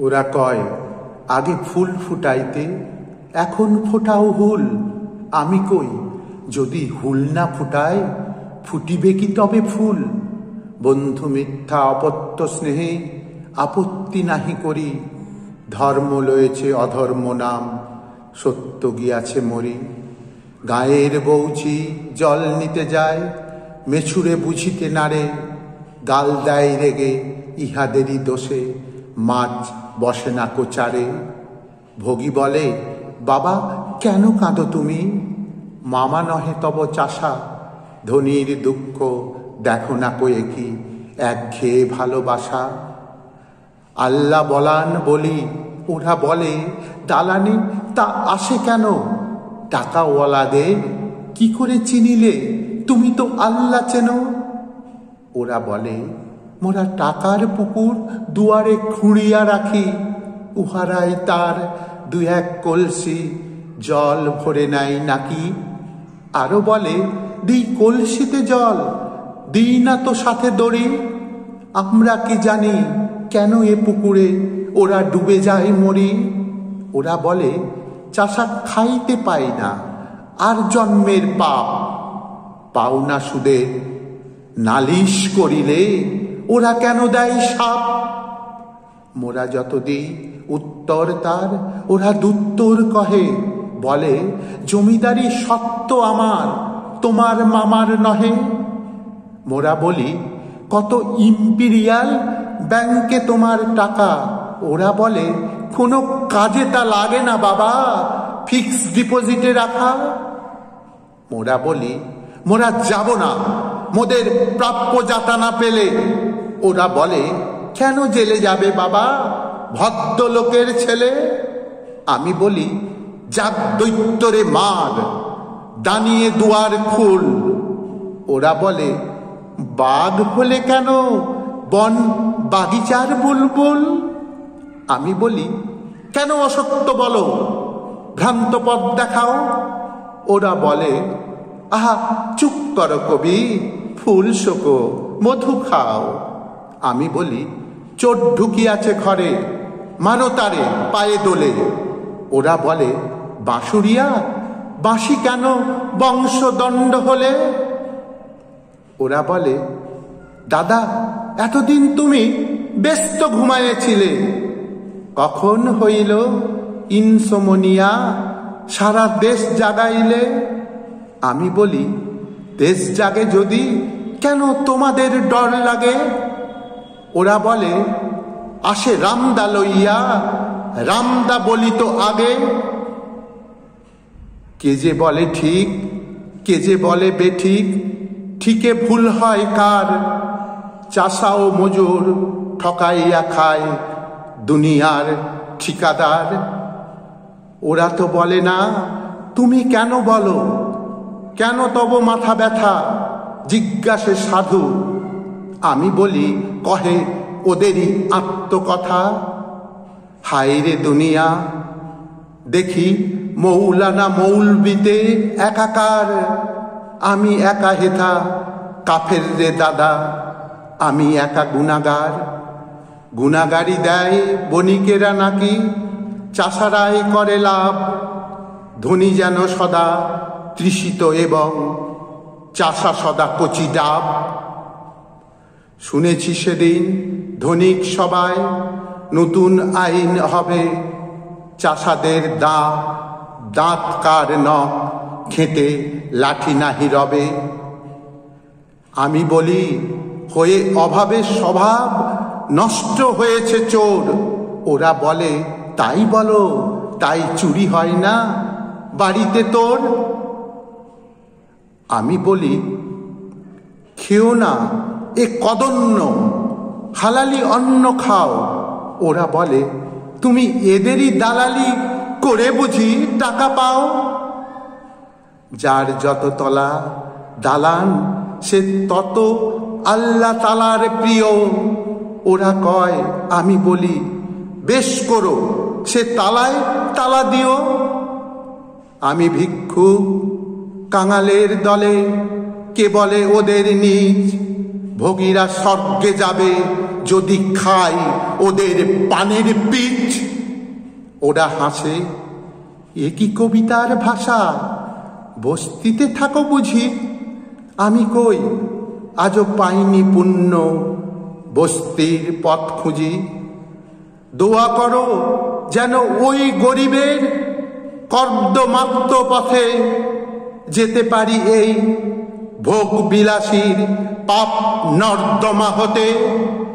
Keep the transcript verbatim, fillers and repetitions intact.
ওরা কয় আগে ফুল ফুটাইতে, এখন ফোটাও হুল। আমি কই যদি হুল না ফুটায় ফুটিবে কি তবে ফুল? বন্ধু মিথ্যা অপত্য স্নেহে আপত্তি নাহি করি, ধর্ম লয়েছে অধর্ম নাম, সত্য গিয়াছে মরি। গায়ের বৌঝি জল নিতে যায়, মেছুরে বুঝিতে নারে, গাল দেয় রেগে ইহাদেরই দোষে, মাছ বসে না কোচারে। ভোগী বলে বাবা কেন কাঁদো তুমি, মামা নহে তব চাষা, ধনীর দুঃখ দেখো না কয়ে কি একঘেয়ে ভালোবাসা। আল্লাহ বলান বলি, ওরা বলে দালানি তা আসে কেন? টাকাওয়ালাদের কি করে চিনিলে, তুমি তো আল্লাহ চেনো। ওরা বলে মোরা টাকার পুকুর দুয়ারে খুঁড়িয়া রাখি, উহারাই তার দু এক কলসি জল ভরে নাই নাকি। আরো বলে দিই কলসিতে জল, দিই না তো সাথে দড়ি। আমরা কি জানি কেন এ পুকুরে ওরা ডুবে যায় মরি। ওরা বলে চাষা খাইতে পাই না, আর জন্মের পাপ, পাওনা সুদে নালিশ করিলে ওরা কেন দেয় সাপ। মোরা যত দিই উত্তর তার, ওরা দুত্তর কহে, বলে জমিদারি সত্য আমার, তোমার মামার নহে। মোরা বলি কত ইম্পিরিয়াল ব্যাংকে তোমার টাকা, ওরা বলে কোনো কাজে তা লাগে না বাবা, ফিক্সড ডিপোজিটে রাখা। মোরা বলি মোরা যাব না মোদের প্রাপ্য যাতা না পেলে। ওরা বলে কেন জেলে যাবে বাবা, ভদ্রলোকের ছেলে। আমি বলি যাক দৈত্যরে মার, দানিয়ে দুয়ার খুল। ওরা বলে বাঘ হলে কেন বন বাগিচার বুলবুল। আমি বলি কেন অসত্য বলো, ভ্রান্ত পথ দেখাও। ওরা বলে আহা চুপ করো কবি, ফুল শোকো মধু খাও। আমি বলি চোর ঢুকিয়াছে ঘরে, মারো তারে পায়ে দোলে। ওরা বলে বাঁশুড়িয়া বাঁশি কেন বংশদণ্ড হলে। ওরা বলে দাদা এতদিন তুমি ব্যস্ত ঘুমায়েছিলে, কখন হইল ইনসোমনিয়া, সারা দেশ জাগাইলে। আমি বলি দেশ জাগে যদি কেন তোমাদের ডর লাগে। ওরা বলে আসে রামদা লইয়া, রামদা বলি তো আগে। কে যে বলে ঠিক, কে যে বলে বেঠিক, ঠিকে ভুল হয় কার। চাষা ও মজুর ঠকাইয়া খায় দুনিয়ার ঠিকাদার। ওরা তো বলে না তুমি কেন বলো, কেন তব মাথা ব্যথা, জিজ্ঞাসে সাধু। আমি বলি কহে ওদেরই আত্মকথা। হায় রে দুনিয়া, দেখি মৌলানা মৌলবিতে একাকার, আমি একা হেথা কাফের রে দাদা, আমি একা গুনাগার। গুনাগারি দেয় বণিকেরা নাকি, চাষারাই করে লাভ। ধনী যেন সদা তৃষিত এবং চাষা সদা কচি ডাব। শুনেছি সেদিন ধনিক সবাই নতুন আইন হবে, চাষাদের দাঁত দাঁত কার নখ খেতে লাঠি নাহি রবে। আমি বলি হয়ে অভাবের স্বভাব নষ্ট হয়েছে চোর। ওরা বলে তাই বলো, তাই চুরি হয় না বাড়িতে তোর। আমি বলি খেও না এ কদন্য, হালালি অন্ন খাও। ওরা বলে তুমি এদেরই দালালি করে বুঝি টাকা পাও। যার যত তলা দালান সে তত আল্লাহ তালার প্রিয়। ওরা কয় আমি বলি বেশ করো, সে তালায় তালা দিও। আমি ভিক্ষু কাঙালের দলে, কে বলে ওদের নিজ, ভোগীরা স্বর্গে যাবে যদি খাই ওদের পানের পিচ। ওরা হাসে, এ কি কবিতার ভাষা, বস্তিতে থাকো বুঝি? আমি কই, আজও পাইনি পুণ্য, বস্তির পথ খুঁজি। দোয়া করো যেন ওই গরিবের কর্দমাক্ত পথে যেতে পারি এই ভোগ বিলাসীর পাপ নর্দমা হতে।